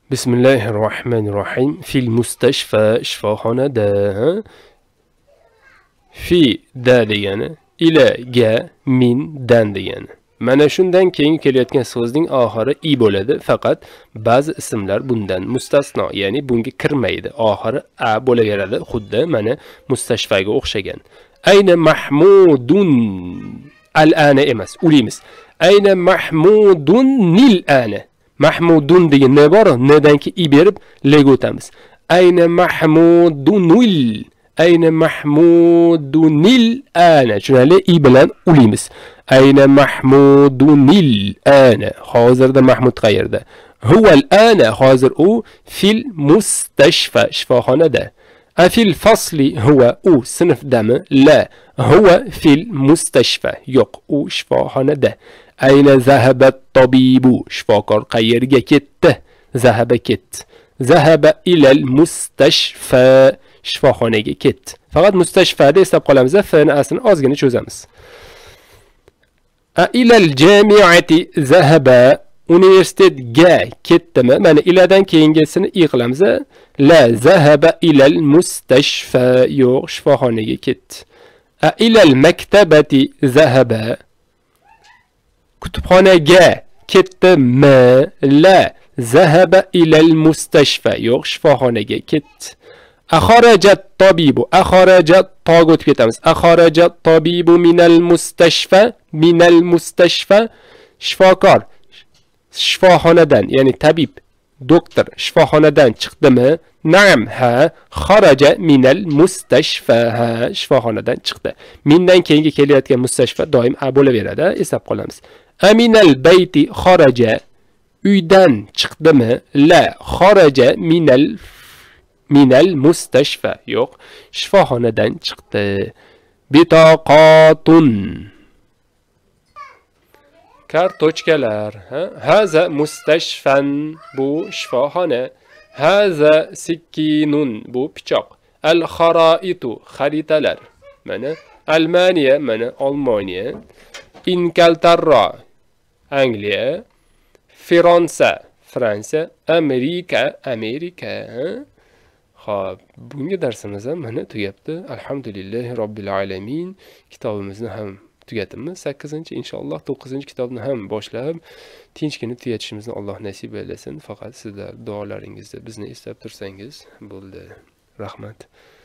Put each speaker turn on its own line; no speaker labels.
Bismillahirrahmanirrahim. Fil mustashfa shifoxonada. Fi da degani, ila ga, min dan degani. Mana shundan keyin kelayotgan so'zning oxiri i bo'ladi, faqat ba'zi ismlar bundan mustasno, ya'ni bunga kirmaydi. Oxiri a bo'laveradi, xuddi mana mustashfaga o'xshagan. Ayna mahmudun al-ana emas, ulimiz. Ayna mahmudun nil ana. Mahmudun degan ne bor? Nedan ki i berib lega o'tamiz. Ayna mahmudunil. Ayna mahmudunil ana. Tushunali? I bilan ulimiz. Ayna mahmudunil ana. Hozirda Mahmud qayerda? Huval ana. Hozir u fil mustashfa, shifoxonada. Afil fasli huwa u sinfdami? La. Huwa fil mustashfa. Yo'q, u shifoxonada. Ayna zahabat tabibu. Shifokor qayerga ketdi? Zahaba ketdi. Zahaba ilal mustashfa. Shifoxonaga ketdi. Faqat mustashfada eslab qolamiz, fa'ni aslini ozgina cho'zamiz. Ilal jami'ati zahaba. Universitetga ketdimi? Mana iladan keyingisini i qilamiz. La zahaba ilal mustashfa. Yo'q, shifoxonaga ketdi. Ilal maktabati zahaba. Kutubxonaga ketdimi? La zahaba ilal mustashfa. Yo'q, shifoxonaga ketdi. Axarajat tabibu. Axarajat to'g'ri o'tib ketamiz. Axarajat tabibu minal mustashfa. Minal mustashfa. Shifokor shifoxonadan, ya'ni tabib, doktor shifoxonadan chiqdimi? Na'am, ha. Xaraja minal mustashfa. Ha, shifoxonadan chiqdi. Mindan keyingi kelayotgan mustashfa doim a bo'laveradi, eslab qolamiz. Aminal bayti xaraja. Uydan chiqdimi? La, xaraja minal mustashfa. Yo'q, shifoxonadan chiqdi. Bitoqatun. Kartochkalar. Haza mustashfan. Bu shifoxona. Haza sikkinun. Bu pichoq. Al-xaraitu. Xaritalar. Mana Almaniya, mana Olmoniya. Inkaltarra. Angliya. Fransa. Fransiya. Amerika. Amerika. Xo'p, bunga darsimiz ham mana tugabdi. Alhamdulillahi robbil alamin. Kitobimizni ham tugatamiz. 8-chi, inshaalloh 9-kitobni ham boshlab tinchgina tugatishimizni Alloh nasib etsin. Faqat sizlar duolaringizda bizni eslab tursangiz bo'ldi. Rahmat.